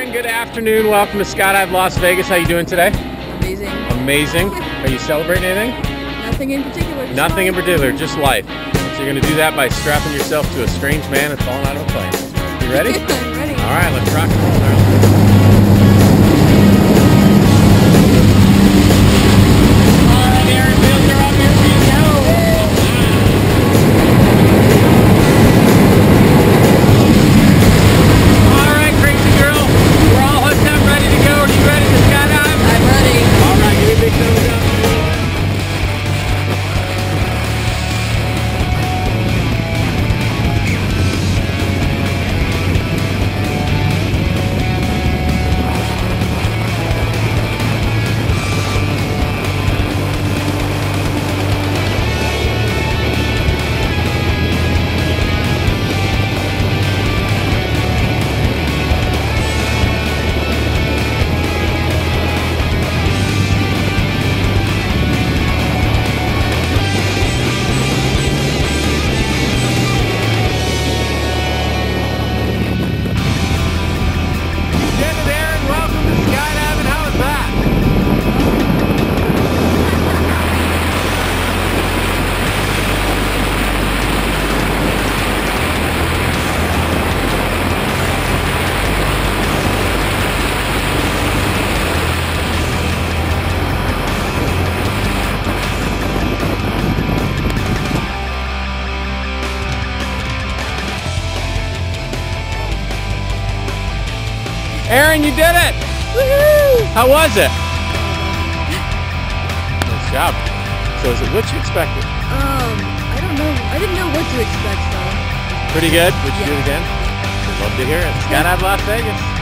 Erin, good afternoon. Welcome to Skydive Las Vegas. How you doing today? Amazing. Amazing. Are you celebrating anything? Nothing in particular. Nothing in particular, just life. So you're going to do that by strapping yourself to a strange man and falling out of a plane. You ready? I'm ready. All right, let's rock and roll now. All right, Erin, wheels are up. Here we go. All right, crazy girl. We're all hooked up, ready to go. Are you ready to skydive? I'm ready. All right, give me a big thumbs up. Erin, you did it! Woohoo! How was it? Nice job. So is it what you expected? I don't know. I didn't know what to expect though. Pretty good? Would you do Yeah. it again? Love to hear it. Skydive Las Vegas.